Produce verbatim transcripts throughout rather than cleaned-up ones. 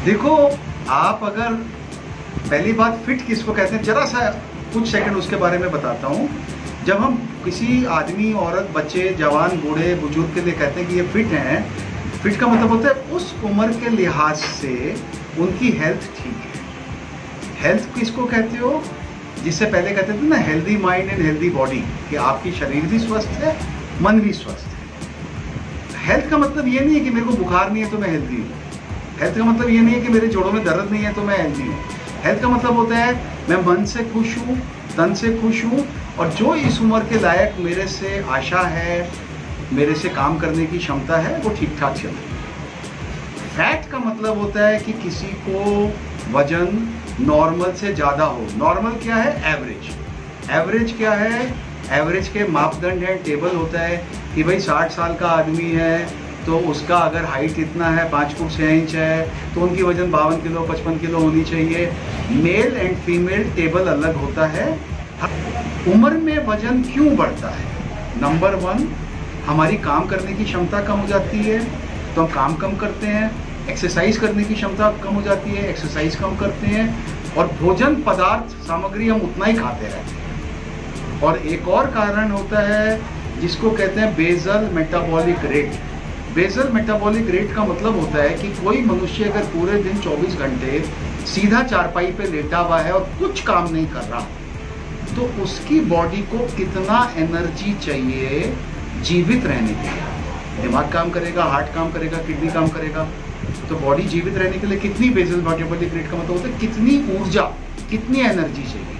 देखो, आप अगर पहली बात फिट किसको कहते हैं, जरा सा कुछ सेकंड उसके बारे में बताता हूँ। जब हम किसी आदमी, औरत, बच्चे, जवान, बूढ़े, बुजुर्ग के लिए कहते हैं कि ये फिट हैं, फिट का मतलब होता है उस उम्र के लिहाज से उनकी हेल्थ ठीक है। हेल्थ किसको कहते हो? जिससे पहले कहते थे ना, healthy mind and healthy body, कि आपकी शरीर भी स्वस्थ है, मन भी स्वस्थ है। हेल्थ का मतलब ये नहीं है कि मेरे को बुखार नहीं है तो मैं हेल्दी हूँ। हेल्थ का मतलब ये नहीं है कि मेरे जोड़ों में दर्द नहीं है तो मैं हेल्दी हूँ। हेल्थ का मतलब होता है मैं मन से खुश हूँ, तन से खुश हूँ, और जो इस उम्र के लायक मेरे से आशा है, मेरे से काम करने की क्षमता है, वो ठीक ठाक चल रही है। फैट का मतलब होता है कि किसी को वजन नॉर्मल से ज़्यादा हो। नॉर्मल क्या है? एवरेज। एवरेज क्या है? एवरेज के मापदंड है, टेबल होता है कि भाई साठ साल का आदमी है तो उसका अगर हाइट इतना है, पाँच फुट छः इंच है, तो उनकी वजन बावन किलो पचपन किलो होनी चाहिए। मेल एंड फीमेल टेबल अलग होता है। उम्र में वजन क्यों बढ़ता है? नंबर वन, हमारी काम करने की क्षमता कम हो जाती है तो हम काम कम करते हैं। एक्सरसाइज करने की क्षमता कम हो जाती है, एक्सरसाइज कम करते हैं। और भोजन पदार्थ सामग्री हम उतना ही खाते रहते हैं। और एक और कारण होता है जिसको कहते हैं basal metabolic rate. Basal metabolic rate का मतलब होता है कि कोई मनुष्य अगर पूरे दिन चौबीस घंटे सीधा चारपाई पे लेटा हुआ है और कुछ काम नहीं कर रहा, तो उसकी बॉडी को कितना एनर्जी चाहिए जीवित रहने के लिए। दिमाग काम करेगा, हार्ट काम करेगा, किडनी काम करेगा, तो बॉडी जीवित रहने के लिए कितनी बेसल मेटाबॉलिक रेट का मतलब होता है कितनी ऊर्जा, कितनी एनर्जी चाहिए।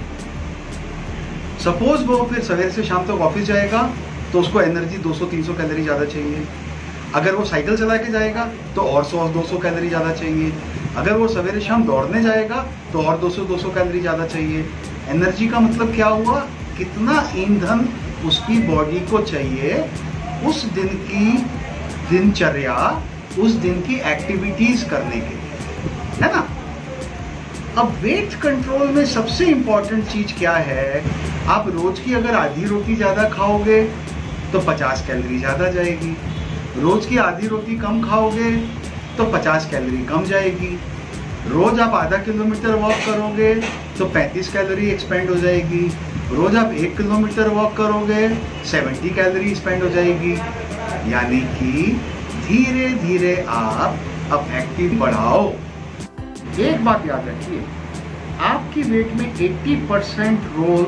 सपोज वो फिर सवेरे से शाम तक ऑफिस जाएगा तो उसको एनर्जी दो सौ तीन सौ कैलोरी ज़्यादा चाहिए। अगर वो साइकिल चला के जाएगा तो और सौ दो सौ कैलोरी ज़्यादा चाहिए। अगर वो सवेरे शाम दौड़ने जाएगा तो और दो सौ दो सौ कैलोरी ज़्यादा चाहिए। एनर्जी का मतलब क्या हुआ? कितना ईंधन उसकी बॉडी को चाहिए उस दिन की दिनचर्या, उस दिन की एक्टिविटीज करने के लिए, है ना। अब वेट कंट्रोल में सबसे इंपॉर्टेंट चीज क्या है? आप रोज की अगर आधी रोटी ज्यादा खाओगे तो पचास कैलोरी ज्यादा जाएगी। रोज की आधी रोटी कम खाओगे तो पचास कैलोरी कम जाएगी। रोज आप आधा किलोमीटर वॉक करोगे तो पैंतीस कैलोरी एक्सपेंड हो जाएगी। रोज आप एक किलोमीटर वॉक करोगे सत्तर कैलोरी स्पेंड हो जाएगी। यानी कि धीरे धीरे आप अब एक्टिव बढ़ाओ। एक बात याद रखिए, आपकी वेट में अस्सी परसेंट रोल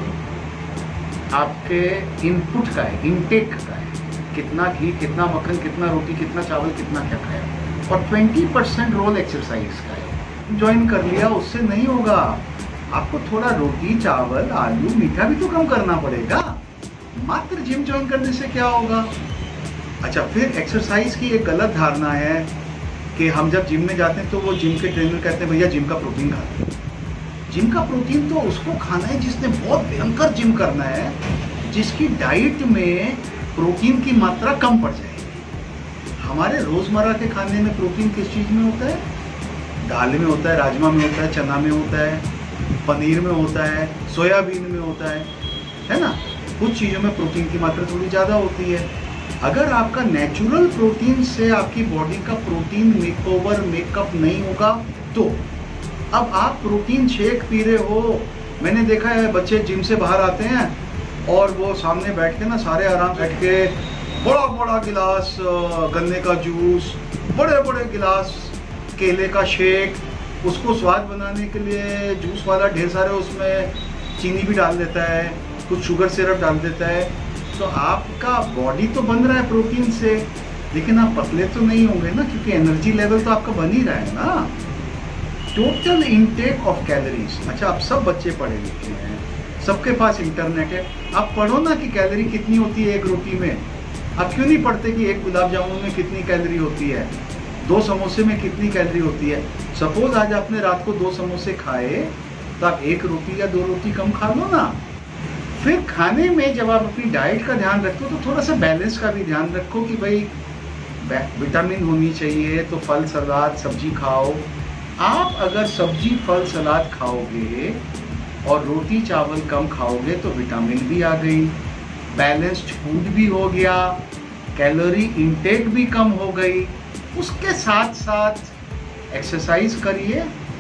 आपके इनपुट का है, इनटेक का है। कितना घी, कितना मक्खन, कितना रोटी, कितना चावल, कितना क्या खाया, और बीस परसेंट रोल एक्सरसाइज का है। ज्वाइन कर लिया उससे नहीं होगा। आपको थोड़ा रोटी, चावल, आलू, मीठा भी तो कम करना पड़ेगा। मात्र जिम ज्वाइन करने से क्या होगा? अच्छा, फिर एक्सरसाइज की एक गलत धारणा है कि हम जब जिम में जाते हैं तो वो जिम के ट्रेनर कहते हैं भैया जिम का प्रोटीन खाते हैं। जिम का प्रोटीन तो उसको खाना है जिसने बहुत भयंकर जिम करना है, जिसकी डाइट में प्रोटीन की मात्रा कम पड़ जाएगी। हमारे रोजमर्रा के खाने में प्रोटीन किस चीज में होता है? दाल में होता है, राजमा में होता है, चना में होता है, पनीर में होता है, सोयाबीन में होता है, है ना। कुछ चीज़ों में प्रोटीन की मात्रा थोड़ी ज़्यादा होती है। अगर आपका नेचुरल प्रोटीन से आपकी बॉडी का प्रोटीन मेकओवर, मेकअप नहीं होगा तो अब आप प्रोटीन शेक पी रहे हो। मैंने देखा है बच्चे जिम से बाहर आते हैं और वो सामने बैठ के ना सारे आराम से बैठ के बड़ा बड़ा गिलास गन्ने का जूस, बड़े बड़े गिलास केले का शेक, उसको स्वाद बनाने के लिए जूस वाला ढेर सारे उसमें चीनी भी डाल देता है, कुछ शुगर सिरप डाल देता है। तो आपका बॉडी तो बन रहा है प्रोटीन से, लेकिन आप पतले तो नहीं होंगे ना, क्योंकि एनर्जी लेवल तो आपका बन ही रहा है ना। Total intake of calories. अच्छा, आप सब बच्चे पढ़े लिखे हैं, सबके पास इंटरनेट है, आप पढ़ो ना कि कैलोरी कितनी होती है एक रोटी में। आप क्यों नहीं पढ़ते कि एक गुलाब जामुन में कितनी कैलोरी होती है, दो समोसे में कितनी कैलोरी होती है। सपोज आज आपने रात को दो समोसे खाए तो आप एक रोटी या दो रोटी कम खा लो ना। फिर खाने में जब आप अपनी डाइट का ध्यान रखो तो थोड़ा सा बैलेंस का भी ध्यान रखो कि भाई विटामिन होनी चाहिए, तो फल सलाद सब्जी खाओ। आप अगर सब्जी फल सलाद खाओगे और रोटी चावल कम खाओगे तो विटामिन भी आ गई, बैलेंस्ड फूड भी हो गया, कैलोरी इंटेक भी कम हो गई। उसके साथ साथ एक्सरसाइज करिए,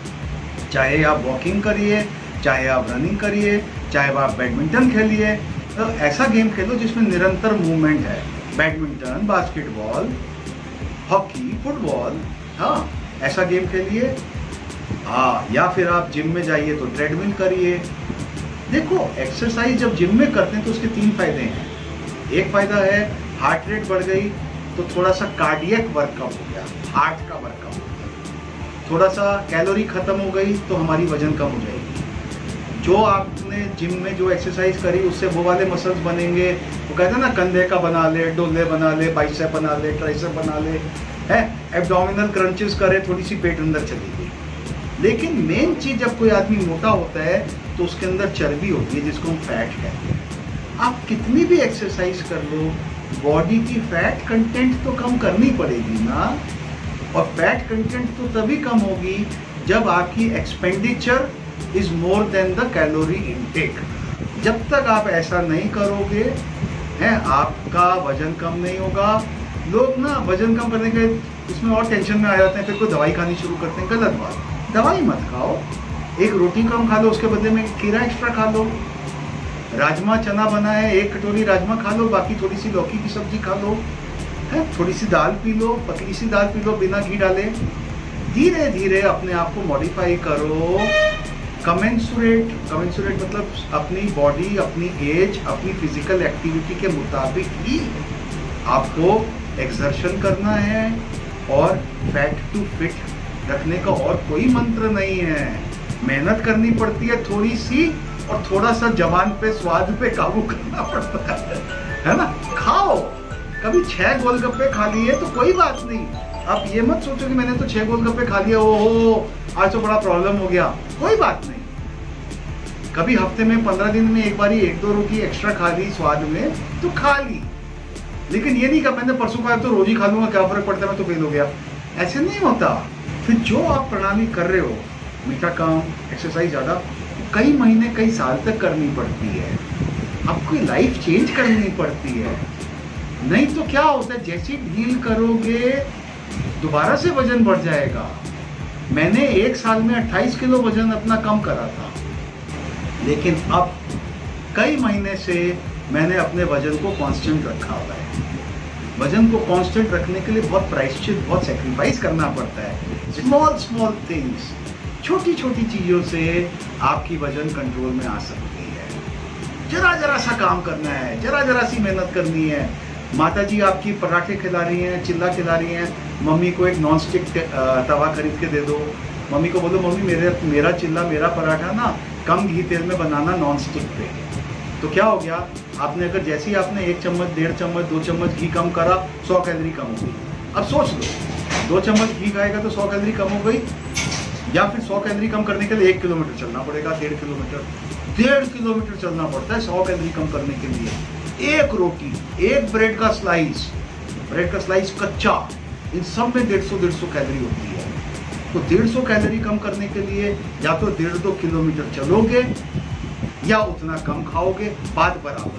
चाहे आप वॉकिंग करिए, चाहे आप रनिंग करिए, चाहे आप बैडमिंटन खेलिए, तो ऐसा गेम खेलो जिसमें निरंतर मूवमेंट है। बैडमिंटन, बास्केटबॉल, हॉकी, फुटबॉल, हाँ ऐसा गेम खेलिए। हाँ, या फिर आप जिम में जाइए तो ट्रेडमिल करिए। देखो, एक्सरसाइज जब जिम में करते हैं तो उसके तीन फायदे हैं। एक फायदा है हार्ट रेट बढ़ गई तो थोड़ा सा कार्डियक वर्क कम हो गया, हार्ट का वर्क कम हो गया। थोड़ा सा कैलोरी खत्म हो गई तो हमारी वजन कम हो जाएगी। जो आपने जिम में जो एक्सरसाइज करी उससे वो वाले मसल्स बनेंगे। वो कहते हैं ना, कंधे का बना ले, डोले बना ले, बाइसेप बना ले, ट्राइसेप बना ले, है एब्डोमिनल क्रंचेस करे, थोड़ी सी पेट अंदर चली गई। लेकिन मेन चीज, जब कोई आदमी मोटा होता है तो उसके अंदर चर्बी होती है जिसको हम फैट कहते हैं। आप कितनी भी एक्सरसाइज कर लो, बॉडी की फैट कंटेंट तो कम करनी पड़ेगी ना। और फैट कंटेंट तो तभी कम होगी जब आपकी expenditure is more than the calorie intake. जब तक आप ऐसा नहीं करोगे, हैं, आपका वजन कम नहीं होगा। लोग ना वजन कम करने के उसमें और टेंशन में आ जाते हैं, फिर कोई दवाई खानी शुरू करते हैं। गलत बात, दवाई मत खाओ। एक रोटी कम खा लो, उसके बदले में खीरा एक्स्ट्रा खा लो। राजमा चना बना है, एक कटोरी राजमा खा लो, बाकी थोड़ी सी लौकी की सब्जी खा लो, है थोड़ी सी दाल पी लो, पतली सी दाल पी लो बिना घी डाले। धीरे धीरे अपने आप को मॉडिफाई करो। कमेंसुरेट, कमेंसुरेट मतलब अपनी बॉडी, अपनी एज, अपनी फिजिकल एक्टिविटी के मुताबिक ही आपको एक्सर्शन करना है। और फैट टू फिट रखने का और कोई मंत्र नहीं है। मेहनत करनी पड़ती है थोड़ी सी, और थोड़ा सा जबान पे स्वाद पे काबू करना पड़ता है, है ना। खाओ, कभी छह गोलगप्पे खा लिए तो कोई बात नहीं। आप ये मत सोचो कि मैंने तो छह गोलगप्पे खा लिया, ओहो आज तो बड़ा प्रॉब्लम हो गया। कोई बात नहीं। कभी हफ्ते में पंद्रह दिन में एक बारी एक दो रोटी एक्स्ट्रा खा ली स्वाद में तो खा ली, लेकिन ये नहीं कि मैंने परसों खाया तो रोज ही खा लूंगा, क्या फर्क पड़ता है, मैं तो फेल हो गया। ऐसे नहीं होता। फिर जो आप प्रणाली कर रहे हो, मीठा कम, एक्सरसाइज ज्यादा, कई महीने कई साल तक करनी पड़ती है। आपको लाइफ चेंज करनी पड़ती है। नहीं तो क्या होता है, जैसे ढील करोगे दोबारा से वजन बढ़ जाएगा। मैंने एक साल में अट्ठाईस किलो वजन अपना कम करा था, लेकिन अब कई महीने से मैंने अपने वजन को कांस्टेंट रखा हुआ है। वजन को कांस्टेंट रखने के लिए बहुत प्रायश्चित, बहुत सेक्रीफाइस करना पड़ता है। स्मॉल स्मॉल थिंग्स, छोटी छोटी चीजों से आपकी वजन कंट्रोल में आ सकती है। जरा जरा सा काम करना है, जरा जरा सी मेहनत करनी है। माता जी आपकी पराठे खिला रही हैं, चिल्ला खिला रही हैं, मम्मी को एक नॉन स्टिक तवा खरीद के दे दो। मम्मी को बोलो, मम्मी मेरे मेरा चिल्ला, मेरा पराठा ना कम घी तेल में बनाना, नॉन स्टिक पे। तो क्या हो गया, आपने अगर जैसे ही आपने एक चम्मच, डेढ़ चम्मच, दो चम्मच घी कम करा, सौ कैलोरी कम हो गई। अब सोच लो, दो चम्मच घी खाएगा तो सौ कैलोरी कम हो गई, या फिर सौ कैलोरी कम करने के लिए एक किलोमीटर चलना पड़ेगा, डेढ़ किलोमीटर डेढ़ किलोमीटर चलना पड़ता है सौ कैलोरी कम करने के लिए। एक रोटी, एक ब्रेड का स्लाइस, ब्रेड का स्लाइस कच्चा, इन सब में डेढ़ सौ डेढ़ सौ कैलोरी होती है। तो डेढ़ सौ कैलोरी कम करने के लिए या तो डेढ़ दो किलोमीटर चलोगे या उतना कम खाओगे, बात बराबर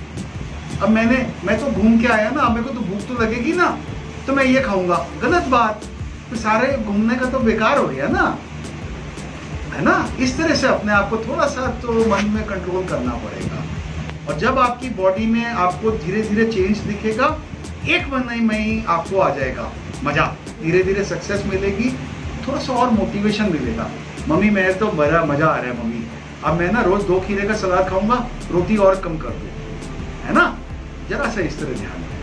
है। अब मैंने मैं तो घूम के आया ना, मेरे को तो भूख तो लगेगी ना, तो मैं ये खाऊंगा, गलत बात। तो सारे घूमने का तो बेकार हो गया ना, है ना। इस तरह से अपने आप को थोड़ा सा तो मन में कंट्रोल करना पड़ेगा। और जब आपकी बॉडी में आपको धीरे धीरे चेंज दिखेगा, एक महीने में ही आपको आ जाएगा मजा, धीरे धीरे सक्सेस मिलेगी, थोड़ा सा और मोटिवेशन मिलेगा। मम्मी मैं तो बड़ा मजा आ रहा है मम्मी, अब मैं ना रोज दो खीरे का सलाद खाऊंगा, रोटी और कम कर दो, है ना। जरा सा इस तरह ध्यान